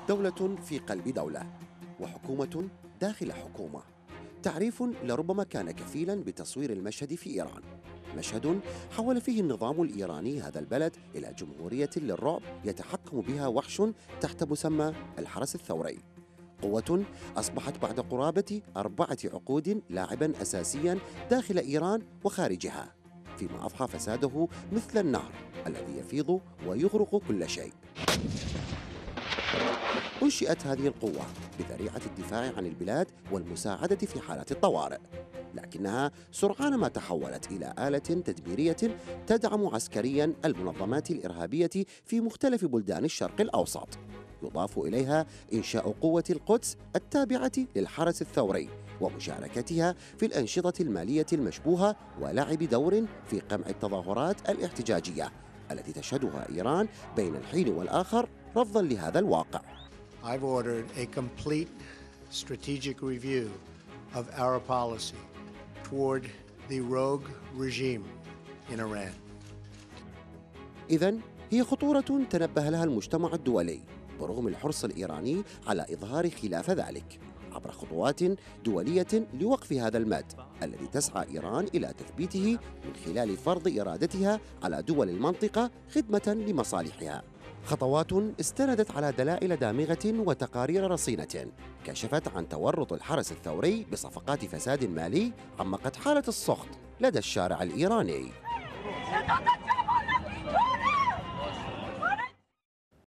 دولة في قلب دولة، وحكومة داخل حكومة. تعريف لربما كان كفيلا بتصوير المشهد في إيران، مشهد حول فيه النظام الإيراني هذا البلد إلى جمهورية للرعب يتحكم بها وحش تحت مسمى الحرس الثوري، قوة أصبحت بعد قرابة 4 عقود لاعبا أساسيا داخل إيران وخارجها، فيما أضحى فساده مثل النهر الذي يفيض ويغرق كل شيء. أنشئت هذه القوة بذريعة الدفاع عن البلاد والمساعدة في حالات الطوارئ، لكنها سرعان ما تحولت إلى آلة تدميرية تدعم عسكريا المنظمات الإرهابية في مختلف بلدان الشرق الأوسط. يضاف إليها إنشاء قوة القدس التابعة للحرس الثوري ومشاركتها في الأنشطة المالية المشبوهة ولعب دور في قمع التظاهرات الاحتجاجية التي تشهدها إيران بين الحين والآخر رفضا لهذا الواقع. I've ordered a complete strategic review of our policy toward the rogue regime in Iran. إذن هي خطورة تنبه لها المجتمع الدولي برغم الحرص الإيراني على إظهار خلاف ذلك عبر خطوات دولية لوقف هذا المد الذي تسعى إيران إلى تثبيته من خلال فرض إرادتها على دول المنطقة خدمة لمصالحها. خطوات استندت على دلائل دامغة وتقارير رصينة كشفت عن تورط الحرس الثوري بصفقات فساد مالي عمقت حالة السخط لدى الشارع الإيراني.